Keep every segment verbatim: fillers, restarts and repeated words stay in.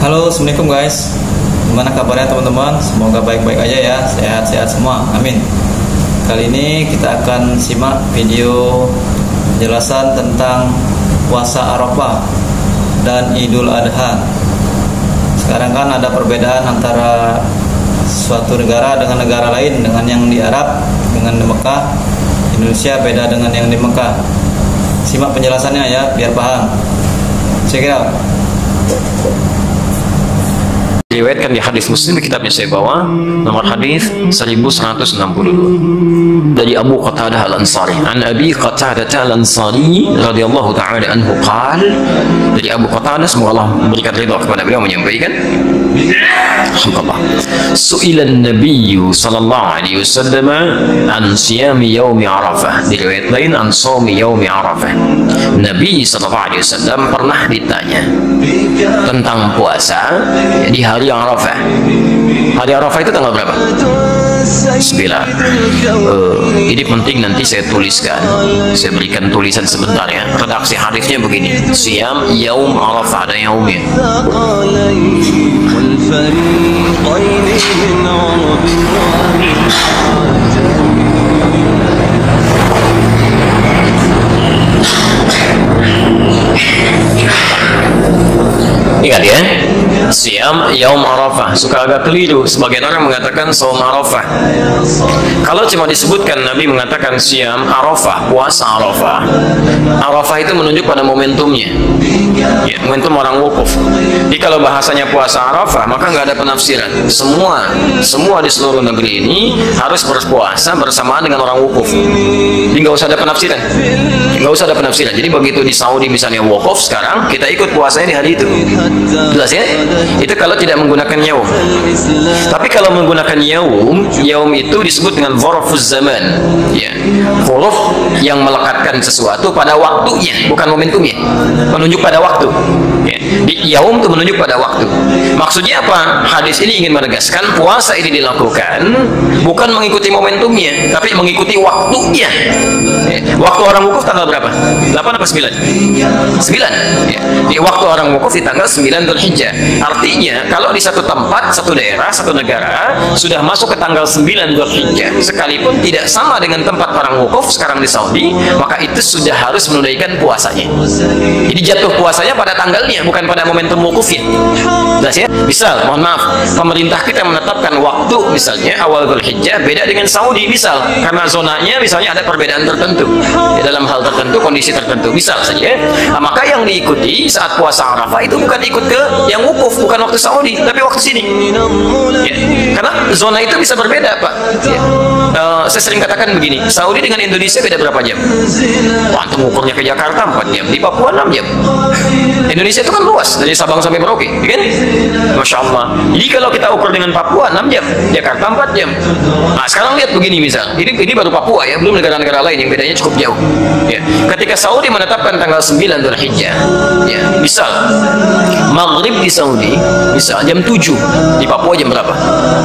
Halo, assalamualaikum guys. Gimana kabarnya teman-teman? Semoga baik-baik aja ya, sehat-sehat semua. Amin. Kali ini kita akan simak video penjelasan tentang puasa Arafah dan Idul Adha. Sekarang kan ada perbedaan antara suatu negara dengan negara lain, dengan yang di Arab, dengan di Mekah. Indonesia beda dengan yang di Mekah. Simak penjelasannya ya, biar paham. Check it out. Diriwayatkan di hadis Muslim, kitabnya saya bawa, nomor hadis seribu seratus enam puluh dua dari Abu Qatadah Al-Ansari. An Abi Qatadah Al-Ansari radhiyallahu taala anhu qala, dari Abu Qatadah, semoga Allah memberikan ridha kepada beliau, menyampaikan, alhamdulillah, su'ilan nabiyyu sallallahu alaihi wasallam an siyami yaumi Arafah. Di riwayat lain an shaumi yaumi Arafah. Nabi sallallahu alaihi wasallam pernah ditanya tentang puasa di hari Arafah. Hari Arafah itu tanggal berapa? sembilan. Uh, ini penting, nanti saya tuliskan. Saya berikan tulisan sebentar ya. Redaksi hadisnya begini: Siyam Yaum Arafah, ada yaumnya. Ingat ya, Siyam Yaum Arafah. Suka agak keliru, sebagian orang mengatakan Saum Arafah. Kalau cuma disebutkan Nabi mengatakan Siyam Arafah, puasa Arafah, Arafah itu menunjuk pada momentumnya ya, momentum orang wukuf. Jadi kalau bahasanya puasa Arafah, maka nggak ada penafsiran. Semua semua di seluruh negeri ini harus berpuasa bersamaan dengan orang wukuf. Jadi nggak usah ada penafsiran, nggak usah ada penafsiran. Jadi begitu di Saudi misalnya wukuf sekarang, kita ikut puasanya di hari itu. Jelas ya? Itu kalau tidak menggunakan yaum. Tapi kalau menggunakan yaum, yaum itu disebut dengan dzarfuz zaman ya, huruf yang melekatkan sesuatu pada waktunya, bukan momentumnya, menunjuk pada waktu ya. Di yaum itu menunjuk pada waktu. Maksudnya apa? Hadis ini ingin menegaskan puasa ini dilakukan bukan mengikuti momentumnya, tapi mengikuti waktunya ya. Waktu orang wukuf tanggal berapa? delapan atau sembilan? sembilan ya. Di waktu orang wukuf di tanggal sembilan Dzulhijjah. Artinya kalau di satu tempat, satu daerah, satu negara sudah masuk ke tanggal sembilan Dzulhijjah, sekalipun tidak sama dengan tempat orang wukuf sekarang di Saudi, maka itu sudah harus menunaikan puasanya. Jadi jatuh puasanya pada tanggalnya, bukan pada momentum wukufnya. Jelas ya? Misal, mohon maaf, pemerintah kita menetapkan waktu misalnya awal Dzulhijjah beda dengan Saudi, misal karena zonanya misalnya ada perbedaan tertentu ya, dalam hal tertentu, kondisi tertentu, misal saja. Nah, maka yang diikuti saat puasa Arafah itu bukan ikut ke yang wukuf, bukan waktu Saudi, tapi waktu sini ya. Karena zona itu bisa berbeda Pak ya. Uh, saya sering katakan begini, Saudi dengan Indonesia beda berapa jam? Wah, untuk ukurnya ke Jakarta empat jam, di Papua enam jam. Indonesia itu kan luas, dari Sabang sampai Merauke kan? Masya Allah. Jadi kalau kita ukur dengan Papua enam jam, Jakarta empat jam. Nah sekarang lihat begini, misal ini, ini baru Papua ya, belum negara-negara lain yang bedanya cukup jauh ya. Ketika Saudi menetapkan tanggal sembilan Dzulhijjah ya, misal maghrib di Saudi bisa jam tujuh, di Papua jam berapa?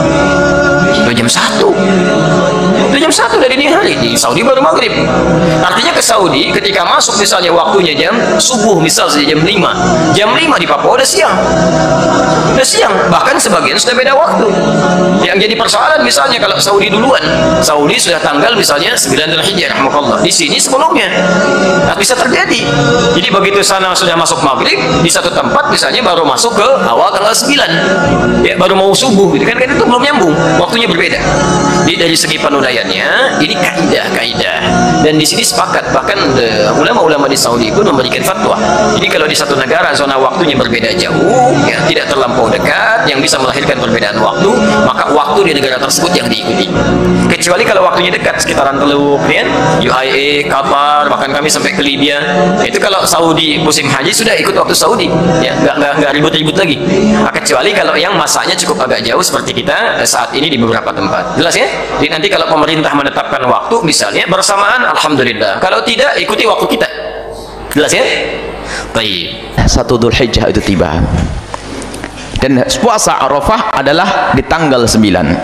Itu jam satu. Itu jam satu dari dini hari, di Saudi baru maghrib. Artinya ke Saudi ketika masuk misalnya waktunya jam subuh, misal saja jam lima, jam lima di Papua udah siang, udah siang, bahkan sebagian sudah beda waktu. Yang jadi persoalan misalnya kalau Saudi duluan, Saudi sudah tanggal misalnya sembilan Dzulhijjah, rahmatullah, di sini sebelumnya, nah, bisa terjadi. Jadi begitu sana sudah masuk maghrib, di satu tempat misalnya baru masuk ke awal tanggal sembilan ya, baru mau subuh gitu kan, kan itu belum nyambung, waktunya berbeda. Jadi dari segi penudayannya ini kaidah-kaidah, dan di sini sepakat, bahkan ulama-ulama di Saudi pun memberikan fatwa. Jadi kalau di satu negara zona waktunya berbeda jauh ya, tidak terlampau dekat yang bisa melahirkan perbedaan waktu, maka waktu di negara tersebut yang diikuti. Kecuali kalau waktunya dekat, sekitaran Teluk ya, U A E, Qatar, bahkan kami sampai ke Libya. Itu kalau Saudi musim haji sudah ikut waktu Saudi ya, nggak nggak nggak ribut-ribut lagi. Nah, kecuali kalau yang masanya cukup agak jauh seperti kita saat ini di beberapa tempat. Jelas ya? Jadi nanti kalau pemerintah menetapkan waktu misalnya bersamaan, alhamdulillah. Kalau tidak, ikuti waktu kita. Jelas ya? Baik. Satu Dzulhijjah itu tiba. Dan puasa Arafah adalah di tanggal sembilan.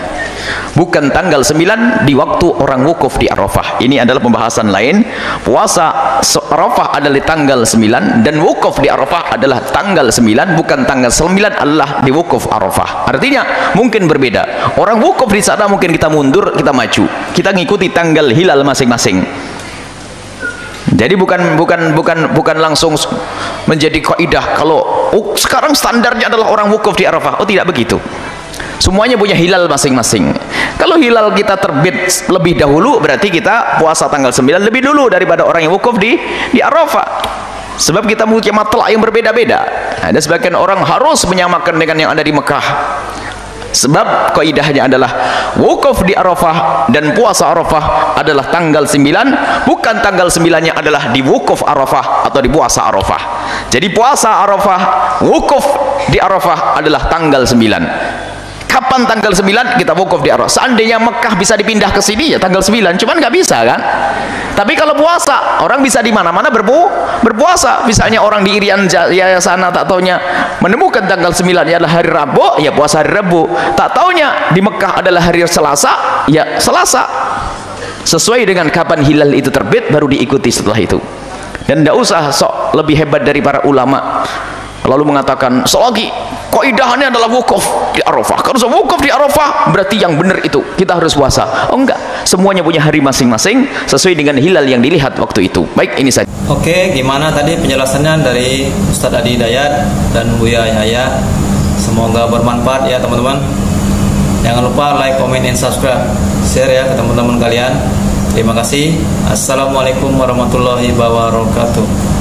bukan tanggal sembilan di waktu orang wukuf di Arafah. Ini adalah pembahasan lain. Puasa Arafah adalah tanggal sembilan dan wukuf di Arafah adalah tanggal sembilan, bukan tanggal sembilan adalah di wukuf Arafah. Artinya mungkin berbeda. Orang wukuf di sana mungkin kita mundur, kita maju, kita ngikuti tanggal hilal masing-masing. Jadi bukan bukan bukan bukan langsung menjadi kaidah kalau oh, sekarang standarnya adalah orang wukuf di Arafah. Oh, tidak begitu. Semuanya punya hilal masing-masing. Kalau hilal kita terbit lebih dahulu, berarti kita puasa tanggal sembilan lebih dulu daripada orang yang wukuf di di Arafah. Sebab kita punya matlak yang berbeda-beda. Ada sebagian orang harus menyamakan dengan yang ada di Mekah. Sebab kaidahnya adalah wukuf di Arafah dan puasa Arafah adalah tanggal sembilan, bukan tanggal sembilannya adalah di wukuf Arafah atau di puasa Arafah. Jadi puasa Arafah, wukuf di Arafah adalah tanggal sembilan. Kapan tanggal sembilan kita wukuf di Arafah? Seandainya Mekah bisa dipindah ke sini ya tanggal sembilan, cuman nggak bisa kan? Tapi kalau puasa, orang bisa di mana-mana berpu berpuasa. Misalnya orang di Irian Jaya sana tak taunya menemukan tanggal sembilan adalah hari Rabu, ya puasa hari Rabu. Tak taunya di Mekah adalah hari Selasa, ya Selasa. Sesuai dengan kapan hilal itu terbit baru diikuti setelah itu. Dan tidak usah sok lebih hebat dari para ulama lalu mengatakan selagi kaidahannya adalah wukuf di Arafah, kalau wukuf di Arafah berarti yang benar itu kita harus puasa. Oh enggak, semuanya punya hari masing-masing sesuai dengan hilal yang dilihat waktu itu. Baik, ini saja. Oke, gimana tadi penjelasannya dari Ustadz Adi Hidayat dan Buya Yahya? Semoga bermanfaat ya teman-teman. Jangan lupa like, comment, dan subscribe, share ya ke teman-teman kalian. Terima kasih. Assalamualaikum warahmatullahi wabarakatuh.